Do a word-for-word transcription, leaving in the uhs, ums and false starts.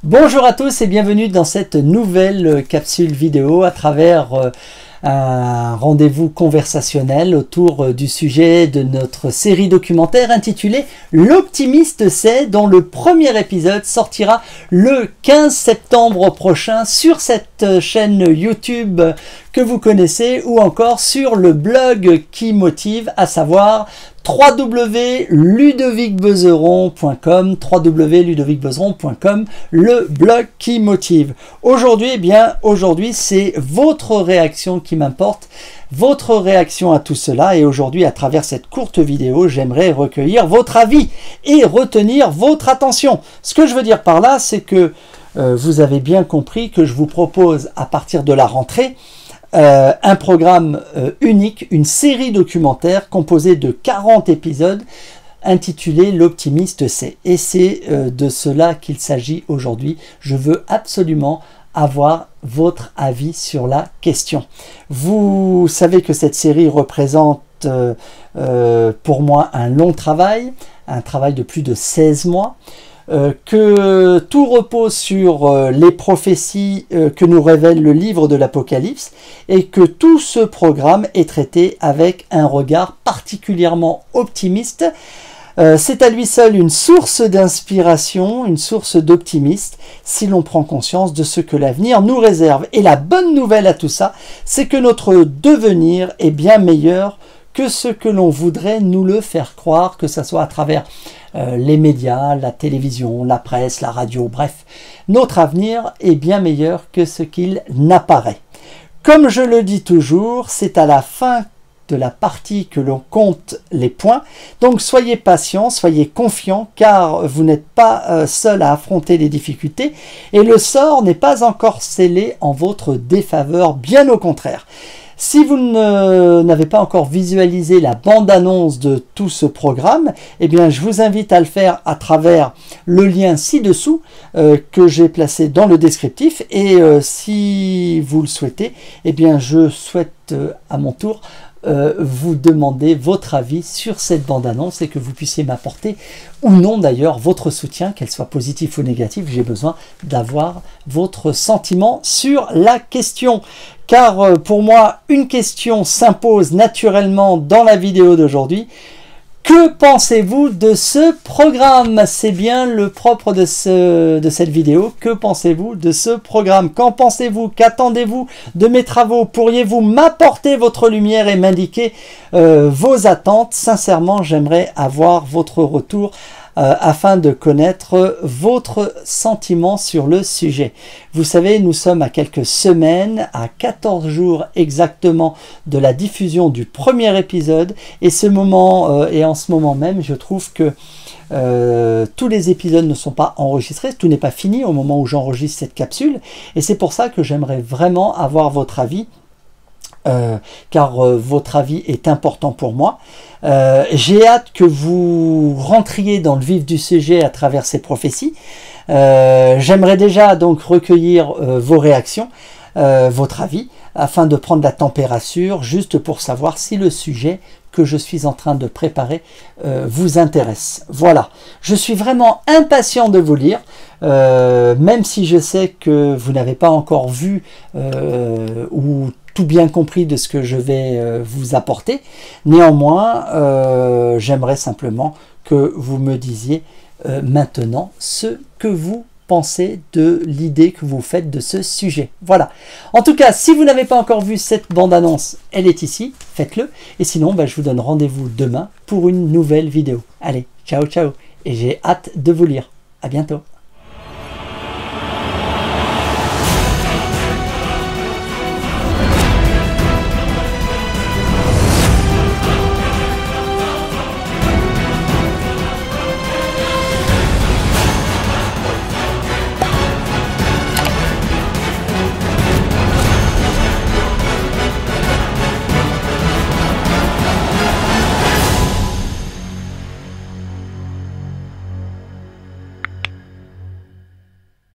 Bonjour à tous et bienvenue dans cette nouvelle capsule vidéo à travers euh, un rendez-vous conversationnel autour du sujet de notre série documentaire intitulée L'Optimiste sait, dont le premier épisode sortira le quinze septembre prochain sur cette chaîne YouTube que vous connaissez ou encore sur le blog qui motive, à savoir w w w point ludovic bezeron point com, w w w point ludovic bezeron point com, le blog qui motive. Aujourd'hui, eh bien, aujourd'hui, c'est votre réaction qui m'importe, votre réaction à tout cela. Et aujourd'hui, à travers cette courte vidéo, j'aimerais recueillir votre avis et retenir votre attention. Ce que je veux dire par là, c'est que euh, vous avez bien compris que je vous propose à partir de la rentrée Euh, un programme euh, unique, une série documentaire composée de quarante épisodes intitulé L'Optimiste sait. Et c'est euh, de cela qu'il s'agit aujourd'hui. Je veux absolument avoir votre avis sur la question. Vous savez que cette série représente euh, euh, pour moi un long travail, un travail de plus de seize mois. Euh, que tout repose sur euh, les prophéties euh, que nous révèle le livre de l'Apocalypse et que tout ce programme est traité avec un regard particulièrement optimiste. Euh, c'est à lui seul une source d'inspiration, une source d'optimisme si l'on prend conscience de ce que l'avenir nous réserve. Et la bonne nouvelle à tout ça, c'est que notre devenir est bien meilleur que ce que l'on voudrait nous le faire croire, que ce soit à travers euh, les médias, la télévision, la presse, la radio, bref. Notre avenir est bien meilleur que ce qu'il n'apparaît. Comme je le dis toujours, c'est à la fin de la partie que l'on compte les points. Donc soyez patients, soyez confiants, car vous n'êtes pas euh, seul à affronter les difficultés et le sort n'est pas encore scellé en votre défaveur, bien au contraire. Si vous n'avez pas encore visualisé la bande-annonce de tout ce programme, eh bien, je vous invite à le faire à travers le lien ci-dessous euh, que j'ai placé dans le descriptif. Et euh, si vous le souhaitez, eh bien, je souhaite euh, à mon tour Euh, vous demander votre avis sur cette bande-annonce et que vous puissiez m'apporter ou non d'ailleurs votre soutien, qu'elle soit positive ou négative. J'ai besoin d'avoir votre sentiment sur la question, car euh, pour moi une question s'impose naturellement dans la vidéo d'aujourd'hui. Que pensez-vous de ce programme? C'est bien le propre de, ce, de cette vidéo. Que pensez-vous de ce programme? Qu'en pensez-vous? Qu'attendez-vous de mes travaux? Pourriez-vous m'apporter votre lumière et m'indiquer euh, vos attentes? Sincèrement, j'aimerais avoir votre retour euh, afin de connaître votre sentiment sur le sujet. Vous savez, nous sommes à quelques semaines, à quatorze jours exactement de la diffusion du premier épisode, et ce moment euh, et en ce moment même, je trouve que euh, tous les épisodes ne sont pas enregistrés, tout n'est pas fini au moment où j'enregistre cette capsule, et c'est pour ça que j'aimerais vraiment avoir votre avis. Euh, car euh, votre avis est important pour moi. Euh, j'ai hâte que vous rentriez dans le vif du sujet à travers ces prophéties. Euh, J'aimerais déjà donc recueillir euh, vos réactions, euh, votre avis, afin de prendre la température, juste pour savoir si le sujet que je suis en train de préparer euh, vous intéresse. Voilà, je suis vraiment impatient de vous lire, euh, même si je sais que vous n'avez pas encore vu euh, ou tout bien compris de ce que je vais euh, vous apporter. Néanmoins, euh, j'aimerais simplement que vous me disiez euh, maintenant ce que vous pensez de l'idée que vous faites de ce sujet. Voilà. En tout cas, si vous n'avez pas encore vu cette bande-annonce, elle est ici, faites-le. Et sinon, bah, je vous donne rendez-vous demain pour une nouvelle vidéo. Allez, ciao, ciao. Et j'ai hâte de vous lire. À bientôt.